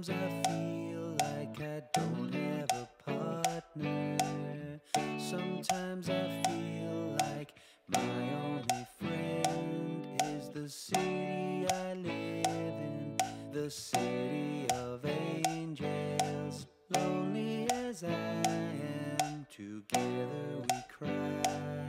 Sometimes I feel like I don't have a partner. Sometimes I feel like my only friend is the city I live in, the city of angels. Lonely as I am, together we cry.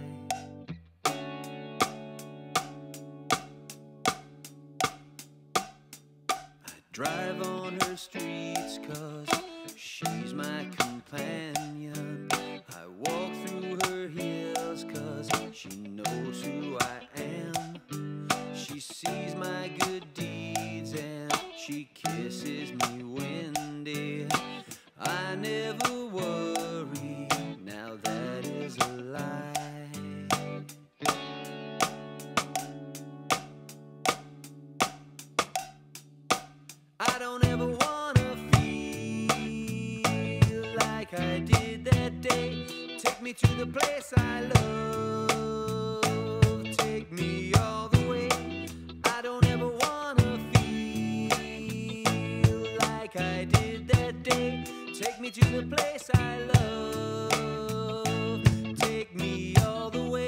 Drive on her streets 'cause she's my companion. I walk through her hills 'cause she knows who I am. She sees my good deeds and she kisses me windy. I never worry, now that is a lie. I don't ever wanna feel like I did that day. Take me to the place I love, take me all the way. I don't ever wanna feel like I did that day. Take me to the place I love, take me all the way.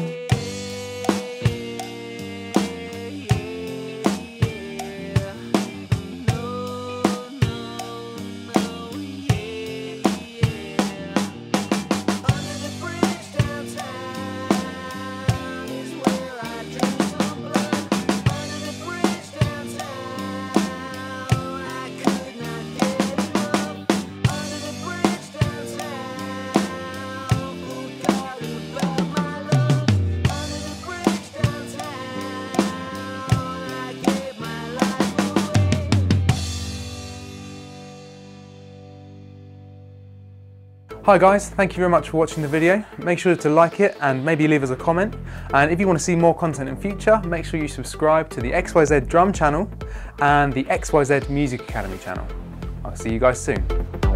Hi guys, thank you very much for watching the video. Make sure to like it and maybe leave us a comment. And if you want to see more content in future, make sure you subscribe to the XYZ Drum channel and the XYZ Music Academy channel. I'll see you guys soon.